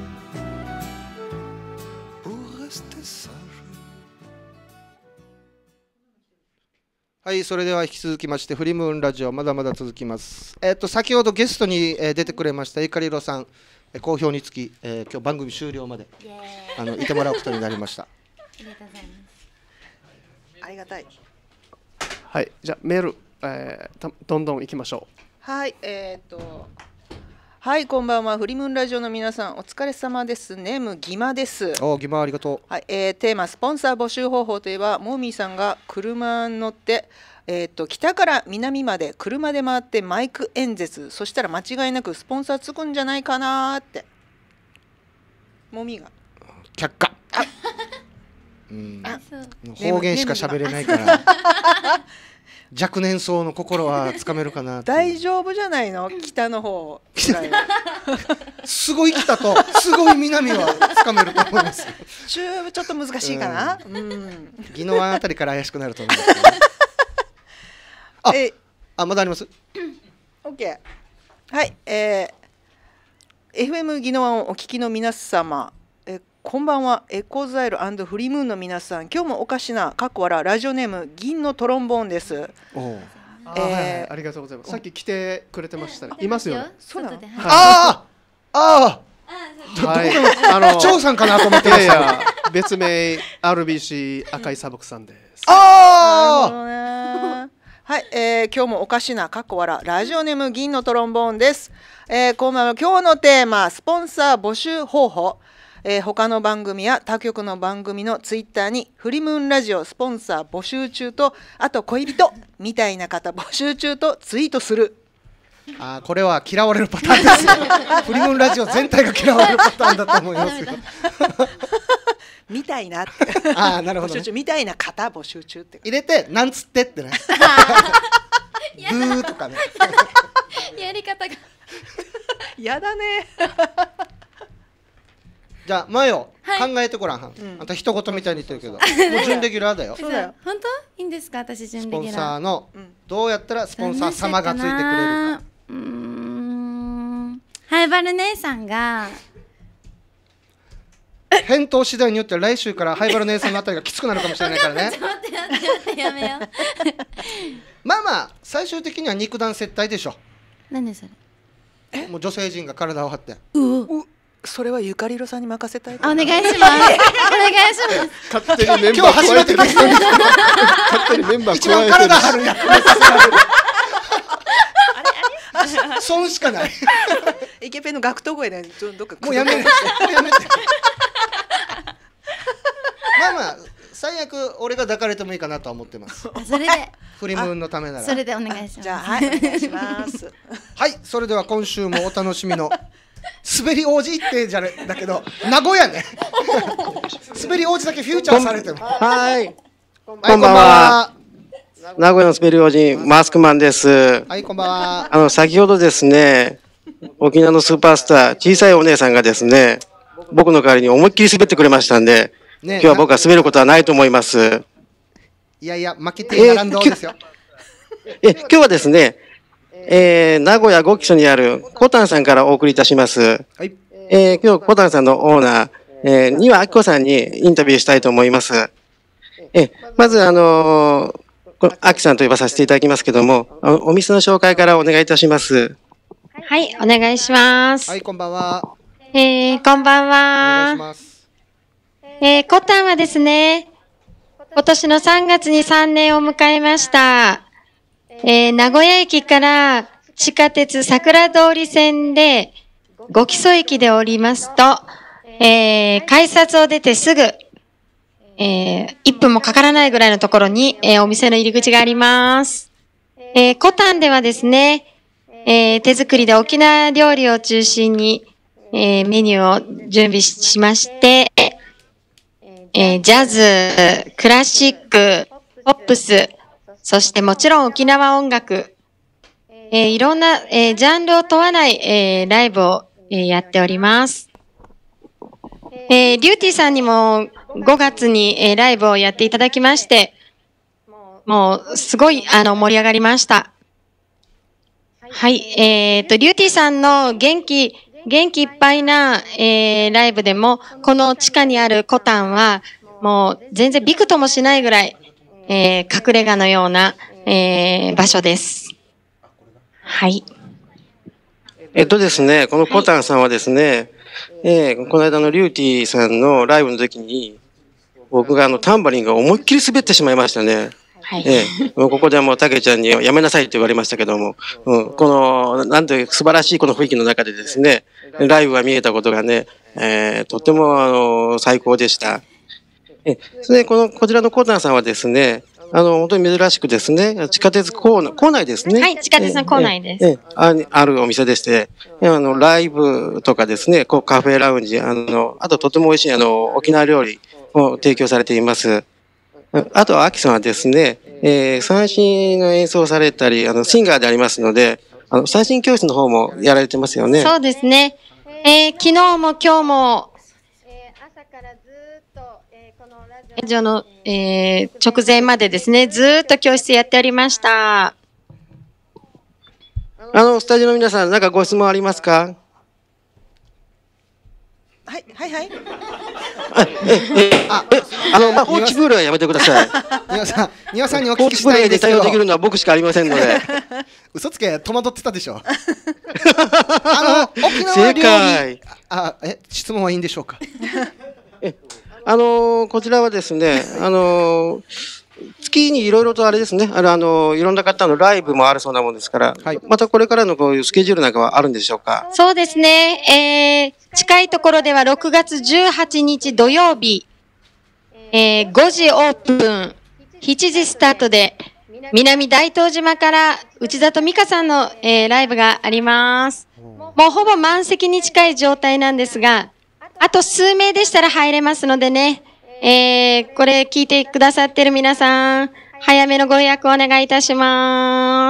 はい、それでは引き続きましてフリムーンラジオまだまだ続きます。えっと先ほどゲストに、えー、出てくれましたゆかりろさん、えー、好評につき、えー、今日番組終了まであのいてもらうことになりました。 ありがとうございます。ありがたい。 はい、じゃあメール、えー、どんどん行きましょう。 はい、えー、っとはい、こんばんは。フリムーンラジオの皆さん、お疲れ様です。ネームギマです。 お、ギマありがとう。 はい、えー、テーマスポンサー募集方法といえば、モーミーさんが車に乗って、えー、っと北から南まで車で回ってマイク演説、そしたら間違いなくスポンサーつくんじゃないかなーって。モーミーが。 却下。うん、方言しか喋れないから若年層の心はつかめるかな。 大丈夫じゃないの、北の方すごい北とすごい南はつかめると思います。 中ちょっと難しいかな。 宜野湾あたりから怪しくなると思います、ね、あえあまだあります。 OK。 はい、えー、エフエム 宜野湾をお聞きの皆様、えこんばんは。エコザイル&フリームーンの皆さん、今日もおかしなかっこ笑ラジオネーム銀のトロンボーンです。 おあ、えーはいはい、ありがとうございます。さっき来てくれてましたね。いますよ。 そうなの。 ああああ、 はい、 あの張さんかなと思ってました。 いやいや別名 アールビーシー 赤い砂漠さんです。 ああ、はい、えー、今日もおかしなかっこ笑ラジオネーム銀のトロンボーンです。えー、こんばんは。今日のテーマスポンサー募集方法。えー、他の番組や他局の番組のツイッターにフリムーンラジオスポンサー募集中と、あと恋人みたいな方募集中とツイートする。 あ、これは嫌われるパターンですよ。フリムーンラジオ全体が嫌われるパターンだと思いますよ。 みたいなってあ、なるほど、ね、 募集中みたいな方募集中って入れてなんつってってね。ブーとかね。 やり方がやだね。 じゃあ前を考えてごらん、はい、あんた一言みたいに言ってるけど、もう準レギュラーだよ。 そうだよ。本当いいんですか、私準レギュラー。 スポンサーのどうやったらスポンサー様がついてくれるか。 うーん、ハイバル姉さんが返答次第によっては来週からハイバル姉さんのあたりがきつくなるかもしれないからね。 ちょっと待って待って待ってやめよう。 まあまあ最終的には肉弾接待でしょ。 何それ。 もう女性陣が体を張って。 ううそれはゆかりろさんに任せたい。 お願いします。お願いします。 勝手にメンバー加えてくる。勝手にメンバー加えてる。 一番体張る役目させられる。損しかない。 イケペンの学徒声でどっかもうやめて。もうやめて。まあまあ最悪俺が抱かれてもいいかなとは思ってます。 それでフリムーンのためなら。 それでお願いします。 じゃあはいお願いします。 はい、それでは今週もお楽しみの滑り王子ってじゃねだけど名古屋ね。滑り王子だけフューチャーされてる。 はい。こんばんは。名古屋の滑り王子マスクマンです。 はい、こんばんは。 あの先ほどですね、沖縄のスーパースター小さいお姉さんがですね、僕の代わりに思いっきり滑ってくれましたんで、ね、今日は僕は滑ることはないと思います。 いやいや負けて並んどうですよ。 え、今日はですね、えー、名古屋ごき所にあるコタンさんからお送りいたします。はい、えー、今日コタンさんのオーナー、えー、丹羽明子さんにインタビューしたいと思います。え、まずあのー、アキさんと呼ばさせていただきますけども、お店の紹介からお願いいたします。 はい、お願いします。 はい、こんばんは。 えー、こんばんは。 お願いします。 えー、コタンはですね、今年のさんがつにさんねんを迎えました。えー、名古屋駅から地下鉄桜通り線でごき所駅で降りますと、えー、改札を出てすぐ、えー、いっぷんもかからないぐらいのところに、えー、お店の入り口があります。えー、コタンではですね、えー、手作りで沖縄料理を中心に、えー、メニューを準備しまして、えー、ジャズ、クラシック、 ポップス、そしてもちろん沖縄音楽、えー、いろんな、えー、ジャンルを問わない、えー、ライブを、えー、やっております。えー、リューティーさんにもごがつに、えー、ライブをやっていただきまして、もうすごいあの盛り上がりました。はい、えーと、リューティーさんの元気、元気いっぱいな、えー、ライブでも、この地下にあるコタンは、もう全然びくともしないぐらい、えー、隠れ家のような、えー、場所です。はい。 えっとですね、このコタンさんはですね、えー、この間のリューティーさんのライブの時に、僕があのタンバリンが思いっきり滑ってしまいましたね。はい。えー、ここではもうたけちゃんにやめなさいと言われましたけども、うん、この、なんていう素晴らしいこの雰囲気の中でですね、ライブが見えたことがね、えー、とてもあの、最高でした。え、それでこの、こちらのコタンさんはですね、あの、本当に珍しくですね、地下鉄構内、構内ですね。 はい、地下鉄の構内です。 ええああるお店でして、あの、ライブとかですね、こうカフェラウンジ、あの、あととても美味しいあの、沖縄料理を提供されています。あと、アキさんはですね、えー、三振の演奏をされたり、あの、シンガーでありますので、あの、三振教室の方もやられてますよね。 そうですね。えー、昨日も今日も、ラジオの、えー、直前までですね、ずーっと教室やっておりました。 あの、スタジオの皆さん、なんかご質問ありますか？ はい、はい、はい。 え、え、あ、え、あの、まあ、コーチプールはやめてください。 庭さん、庭さんにお聞コーチプーきしたいんですけど。 ルで対応できるのは僕しかありませんので。 嘘つけ、戸惑ってたでしょ。あの、沖縄料理。 正解。 あ、え、質問はいいんでしょうか。 あのー、こちらはですね、あのー、月にいろいろとあれですね、あの、あのー、いろんな方のライブもあるそうなもんですから、はい、またこれからのこういうスケジュールなんかはあるんでしょうか？ そうですね、えー、近いところではろくがつじゅうはちにち土曜日、えー、ごじオープン、しちじスタートで、南大東島から内里美香さんの、えー、ライブがあります。もうほぼ満席に近い状態なんですが、あと数名でしたら入れますのでね、えー、これ聞いてくださってる皆さん、早めのご予約お願いいたします。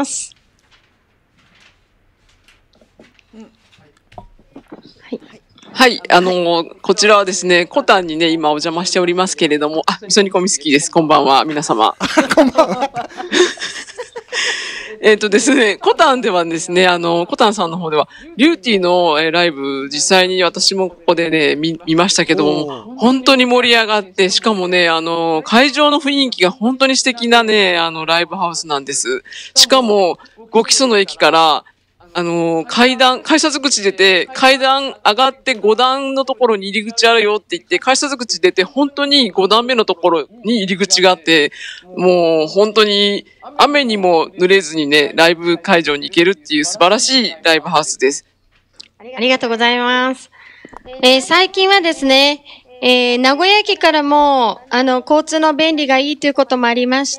はい、はい、あのー、こちらはですね、コタンにね、今お邪魔しておりますけれども、あ、みそにこみすきです。こんばんは、皆様。 こんばんは。 えっとですね、コタンではですね、あの、コタンさんの方では、リューティーの、えー、ライブ、実際に私もここでね、見、見ましたけども、本当に盛り上がって、しかもね、あの、会場の雰囲気が本当に素敵なね、あの、ライブハウスなんです。しかも、ご基礎の駅から、あの、階段、改札口出て、階段上がってご段のところに入り口あるよって言って、改札口出て、本当にご段目のところに入り口があって、もう本当に雨にも濡れずにね、ライブ会場に行けるっていう素晴らしいライブハウスです。 ありがとうございます。えー、最近はですね、えー、名古屋駅からも、あの、交通の便利がいいということもありまして、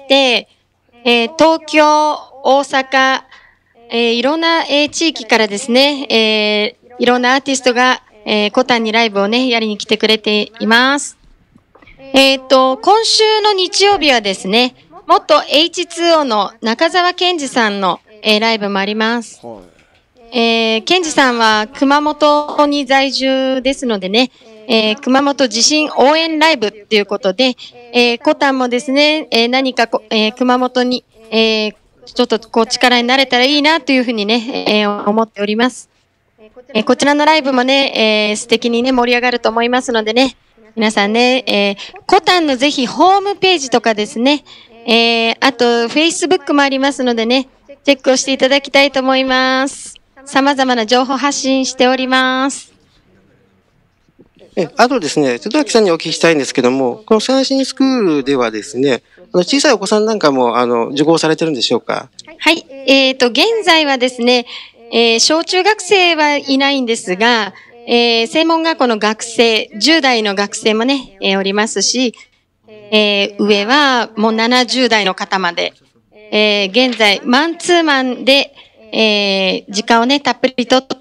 えー、東京、大阪、えー、いろんな、えー、地域からですね、えー、いろんなアーティストが、えー、コタンにライブをね、やりに来てくれています。えっと、今週の日曜日はですね、元 エイチツーオー の中澤健二さんの、えー、ライブもあります。えー、健二さんは熊本に在住ですのでね、えー、熊本地震応援ライブということで、えー、コタンもですね、えー、何かこ、えー、熊本に、えーちょっとこう力になれたらいいなというふうにね、えー、思っております。えー、こちらのライブもね、えー、素敵にね、盛り上がると思いますのでね、皆さんね、えー、コタンのぜひホームページとかですね、えー、あと Facebook もありますのでね、チェックをしていただきたいと思います。様々な情報発信しております。 え、あとですね、戸崎さんにお聞きしたいんですけども、この三振スクールではですね、あの小さいお子さんなんかも、あの、受講されてるんでしょうか？ はい。えっと、現在はですね、えー、小中学生はいないんですが、えー、専門学校の学生、じゅう代の学生もね、えー、おりますし、えー、上はもうななじゅう代の方まで、えー、現在、マンツーマンで、えー、時間をね、たっぷりとって、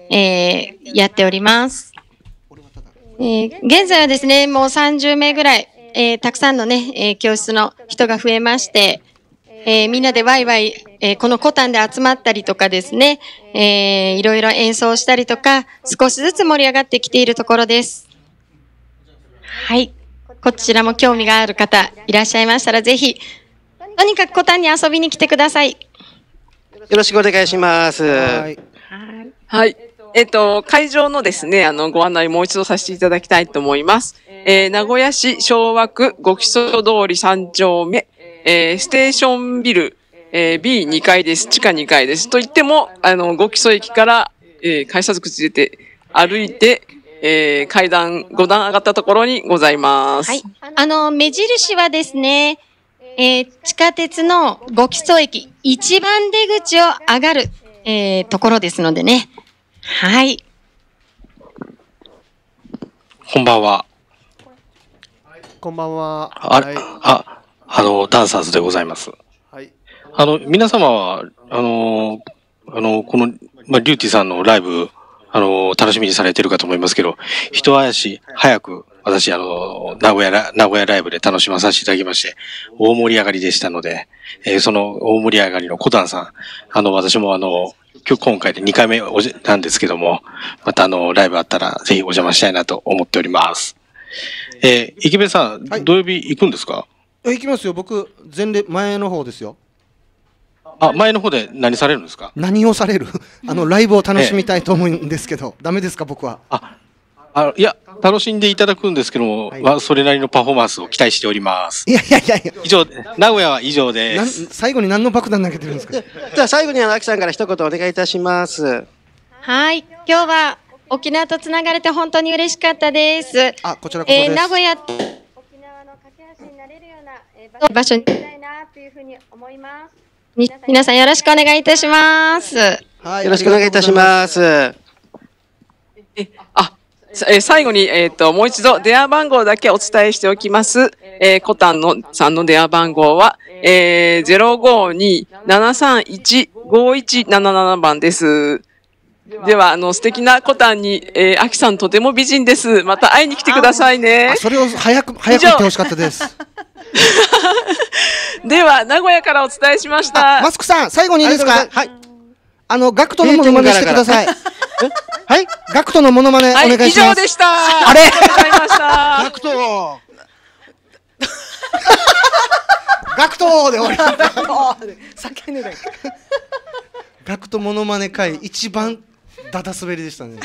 えー、やっております。えー、現在はですね、もうさんじゅうめいぐらい、 えーたくさんのね、えー教室の人が増えまして、えーみんなでワイワイ、えーこのコタンで集まったりとかですね、えーいろいろ演奏したりとか、少しずつ盛り上がってきているところです。はい。こちらも興味がある方いらっしゃいましたら、ぜひ、とにかくコタンに遊びに来てください。 よろしくお願いします。 はい。 はい。えっと、会場のですね、あの、ご案内もう一度させていただきたいと思います。えー名古屋市昭和区五木曽通りさん丁目、えーステーションビル、えー、ビーに 階です。地下にかいです。と言っても、あの、五木曽駅から、えー改札口出て、歩いて、えー階段ご段上がったところにございます。 はい。あの、目印はですね、えー地下鉄の五木曽駅一番出口を上がる、えーところですのでね。はい。 こんばんは。 こんばんは。 あ、 はい、 あ、あの、ダンサーズでございます。 はい。 あの、皆様は、あの、あの、この、まあ、リューティさんのライブ、あの、楽しみにされてるかと思いますけど、一足早く、私、あの、名古屋ラ、名古屋ライブで楽しまさせていただきまして、大盛り上がりでしたので、えーその大盛り上がりのコタンさん、あの、私もあの、今日今回でにかいめおじなんですけども、またあの、ライブあったらぜひお邪魔したいなと思っております。えー、池部さん、土曜日行くんですか？ え行きますよ。僕前列前の方ですよ。 あ、前の方で何されるんですか？ 何をされる？あのライブを楽しみたいと思うんですけど、ダメですか僕は？ あ、あいや楽しんでいただくんですけども、まあそれなりのパフォーマンスを期待しております。 いやいやいやいや。 以上、名古屋は以上です。 最後に何の爆弾投げてるんですか？ じゃあ最後にあの、あきさんから一言お願いいたします。 はい。今日は沖縄とつながれて本当に嬉しかったです。 あ、こちらこそです。 えー名古屋、沖縄の架け橋になれるような、えー場所に行きたいなというふうに思います。み皆さんよろしくお願いいたします。 はい。 よろしくお願いいたします。 さえー最後に、えっ、と、もう一度電話番号だけお伝えしておきます。えー、コタンのさんの電話番号は、えー、ゼロごに ななさんいち ごいちなななな 番です。では、あの、素敵なコタンに、えー、アキさんとても美人です。また会いに来てくださいね。 それを早く、早く言ってほしかったです。 では、名古屋からお伝えしました。 マスクさん、最後にいいですか？ はい。 あの、ガクトのモノマネしてください。はい、ガクトのモノマネお願いします。 はい、以上でした。 あれありがとうございました。 ガクトガクトで終わり。叫んでない。ガクトモノマネ会一番ダダ滑りでしたね。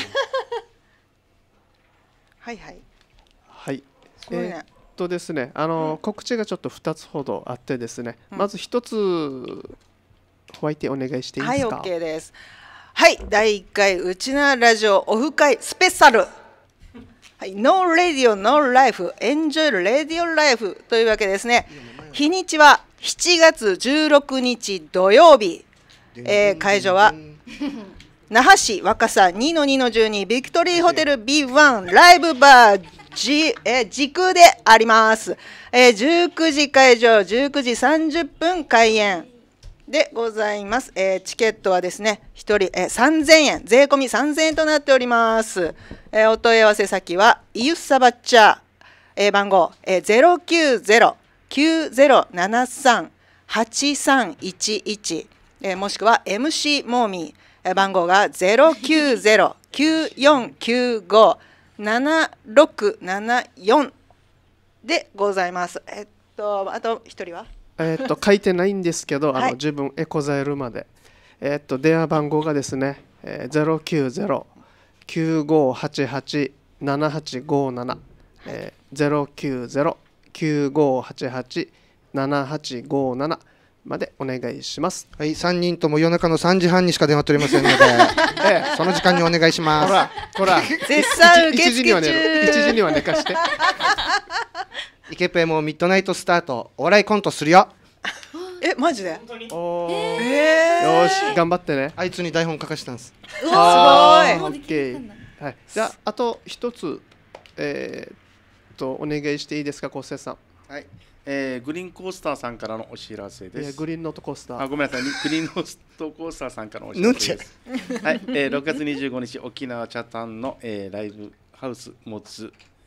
はいはい。 はい。 ごいねえーっとですね、あの、告知がちょっとふたつほどあってですね、まずひとつホワイトお願いしていいですか？ はい、OK です。はい、だいいっかいうちなラジオオフ会スペシャル。はい、No Radio No Life Enjoy Radio Life というわけですね。日にちはしちがつじゅうろくにち土曜日。えー、会場は那覇市若狭 にのにのじゅうに ビクトリーホテル ビーワン ライブバーじ、えー、時空であります。えー、じゅうくじ会場、じゅうくじさんじゅっぷん開演でございます。えー、チケットはですね、ひとり、えー、さんぜんえん、税込みさんぜんえんとなっております。えー、お問い合わせ先は、イユッサバッチャー、えー、番号、えー、ゼロきゅうゼロ きゅうゼロななさん はちさんいちいち、えー、もしくは エムシー モーミー、えー、番号がゼロきゅうゼロ きゅうよんきゅうご ななろくななよんでございます。えっと、あとひとりはえーっと書いてないんですけど、あのはい自分エコザイルまで、えーっと電話番号がですね、えー、ゼロきゅうゼロ きゅうごはちはち ななはちごなな、えー、ゼロきゅうゼロ きゅうごはちはち ななはちごななまでお願いします。 はい、さんにんとも夜中のさんじはんにしか電話取れませんので、ええ、その時間にお願いします。 ほら、ほら、 絶賛受付中。 いちじには寝かして。 イケペもミッドナイトスタート、お笑いコントするよ。 え、マジで？ おーえーよし、頑張ってね。 あいつに台本書かしたんです。 うわすごい。 オッケー。はい。じゃああと一つ、えー、っとお願いしていいですか、昴生さん。 はい。えー、グリーンコースターさんからのお知らせです。 グリーンノートコースター。 あ、ごめんなさい。グリーンノートコースターさんからのお知らせです。はい。えー、ろくがつにじゅうごにち沖縄北谷の、えー、ライブハウス持つ、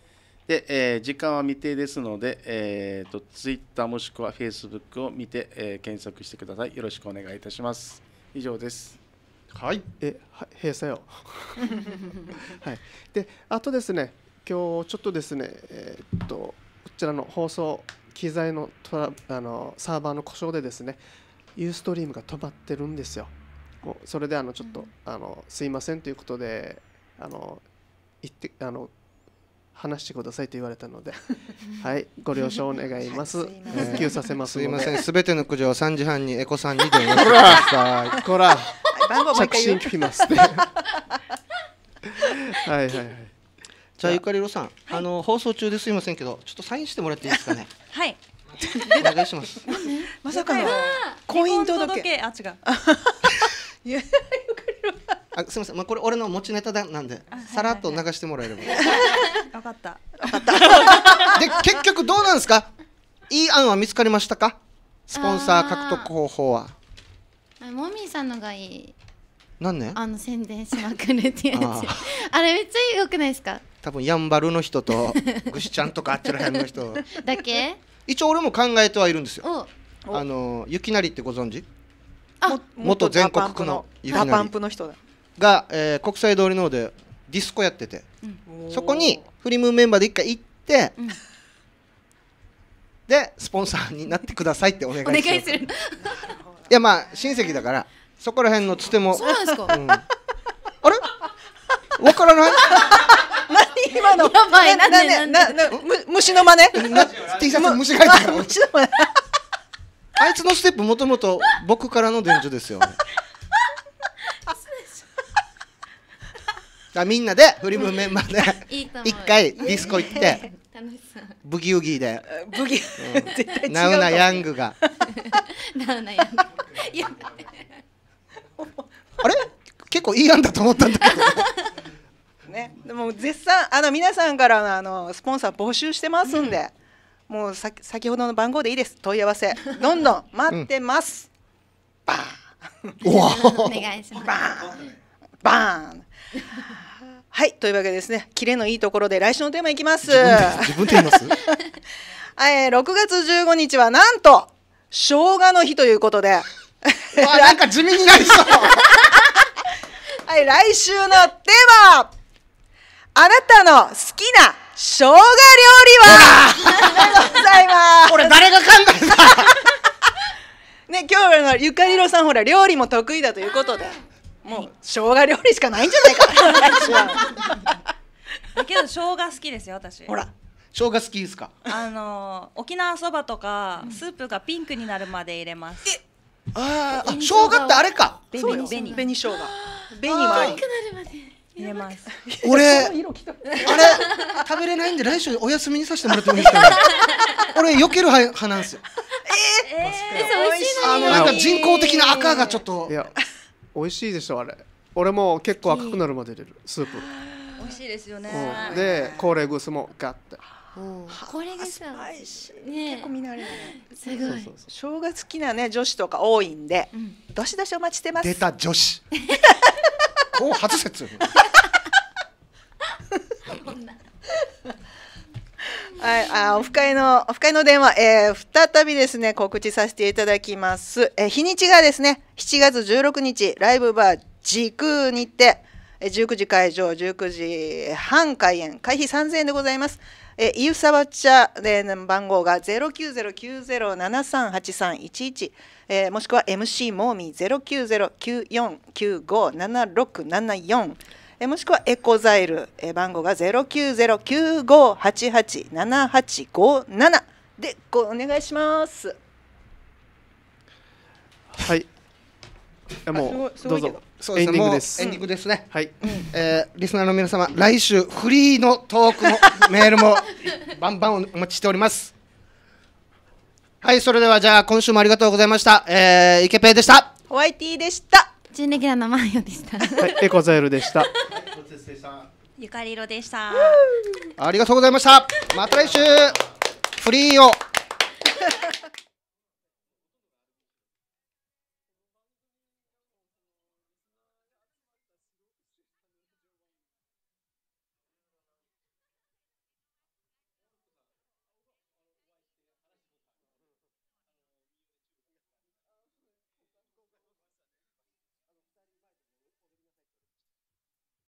で、えー時間は未定ですので、えー、とツイッターもしくはフェイスブックを見て、えー検索してください。よろしくお願いいたします。以上です。 はい。 え、は閉鎖よ。はい。で、あとですね、今日ちょっとですね、えーっとこちらの放送機材のトラあのサーバーの故障でですね、ユーストリームが止まってるんですよ。もうそれであのちょっと、うん、あのすいませんということで、あの言ってあの話してくださいと言われたので、はい、ご了承願います。復旧させますので。 すいません。すべての苦情さんじはんにエコさんに電話してください。 こら、 番号もう一回言う着信聞きますね。はいはいはい。 じゃあゆかりろさん、あの放送中ですいませんけど、ちょっとサインしてもらっていいですかね。 はい。 お願いします。 まさかの婚姻届け。 あ、違う。 あ、すみません、まあ、これ俺の持ちネタだなんで、さらっと流してもらえれば。 わかった。 で、結局どうなんですか。いい案は見つかりましたか。スポンサー獲得方法は。 もみさんのがいい。 なんね。 あの宣伝しまくるってやつ。あ, あれめっちゃ良くないですか。 多分やんばるの人とぐしちゃんとかあっちらへんの人。 だけ。 一応俺も考えてはいるんですよ。あのゆきなりってご存知。 あ、 元全国区のゆきなり。 ダパンプの人だ。 が、えー、国際通りの方でディスコやってて、うん、そこにフリムーンメンバーで一回行って、うん、でスポンサーになってくださいってお願いします。お願いする。いやまあ親戚だからそこら辺のつても。 そうなんですか。うん、 あれわからない。 何今の。やばい。なんでなな虫の真似。 T シャツ虫が入ってるから。あいつのステップもともと僕からの伝授ですよ。みんなでフリムメンバーで一回ディスコ行ってブギウギでブギナウナヤングがナウナヤングあれ結構いい案だと思ったんだけどね。でも絶賛あの皆さんからのあのスポンサー募集してますんで、もうさ先ほどの番号でいいです。問い合わせどんどん待ってます。バーンお願いします。 バーンバーンはい、というわけでですね、キレのいいところで来週のテーマいきます。 自分で言います。 えー、ろくがつじゅうごにちはなんと生姜の日ということで、 わなんか地味になりそう。 はい、来週のテーマはあなたの好きな生姜料理はでございます。 これ誰が考えた。 ね、今日のゆかりろさんほら料理も得意だということで。もう生姜料理しかないんじゃないかな。 だけど生姜好きですよ私。 ほら生姜好きですか。 あのー、沖縄そばとか、うん、スープがピンクになるまで入れます。 えああ生姜ってあれか。 紅紅紅生姜紅もあり。 ピンクなるまで入れます。 俺あれ食べれないんで来週お休みにさせてもらってもいいですかね。俺避ける派なんですよ。 えー、えー、美味しいのに。 なんか人工的な赤がちょっと。 いや美味しいでしょあれ。俺も結構赤くなるまで入れるスープ。 美味しいですよね。 うん、でコーレグスもガッて。 コーレグスはね結構みんなあれだね。 すごい。 生姜好きなね女子とか多いんで、うん、どしどしお待ちしてます。 出た女子。こう初説。 はい、あオフ会のオフ会の電話、えー、再びですね告知させていただきます、えー、日にちがですねしちがつじゅうろくにちライブバー時空にて、えー、じゅうくじ会場じゅうくじはん開演会費さんぜんえんでございます。えー、イユサバチャで番号が ゼロきゅうゼロきゅうゼロななさんはちさんいちいち、えー、もしくは エムシー モーミー ゼロきゅうゼロきゅうよんきゅうごななろくななよん、えもしくはエコザイル、え番号が ゼロきゅうゼロきゅうごはちはちななはちごなな でごお願いします。 はい。もうどうぞ。 そうですね、 エンディングです。 エンディングですね。 はい。 えー、リスナーの皆様、来週フリーのトークもメールもバンバンお待ちしております。はい、それではじゃあ今週もありがとうございました。えー、イケペイでした。 ホワイティでした。 準レギュラーのマヨでした。 はい、エコザイルでした。 ゆかりろでした。 ありがとうございました。また来週フリーを